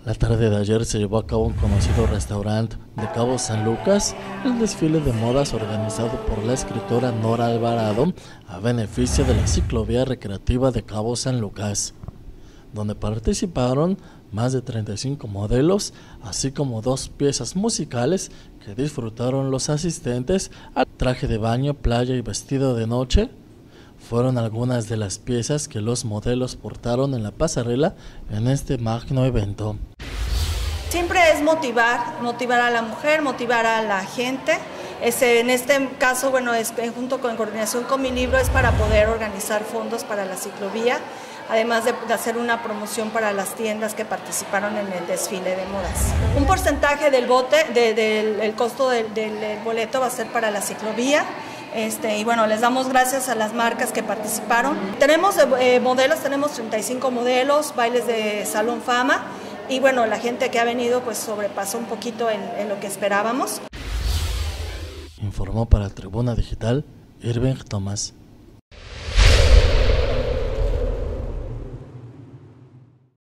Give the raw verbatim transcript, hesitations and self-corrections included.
La tarde de ayer se llevó a cabo un conocido restaurante de Cabo San Lucas el desfile de modas organizado por la escritora Nora Alvarado a beneficio de la ciclovía recreativa de Cabo San Lucas, donde participaron más de treinta y cinco modelos, así como dos piezas musicales que disfrutaron los asistentes al traje de baño, playa y vestido de noche. Fueron algunas de las piezas que los modelos portaron en la pasarela en este magno evento. Siempre es motivar, motivar a la mujer, motivar a la gente. Este, en este caso, bueno, es, junto con coordinación con mi libro, es para poder organizar fondos para la ciclovía, además de, de hacer una promoción para las tiendas que participaron en el desfile de modas. Un porcentaje del bote, de, del el costo del, del boleto va a ser para la ciclovía. Este, y bueno, les damos gracias a las marcas que participaron. Tenemos eh, modelos, tenemos treinta y cinco modelos, bailes de Salón Fama, y bueno, la gente que ha venido pues sobrepasó un poquito en, en lo que esperábamos. Informó para Tribuna Digital Irving Tomás.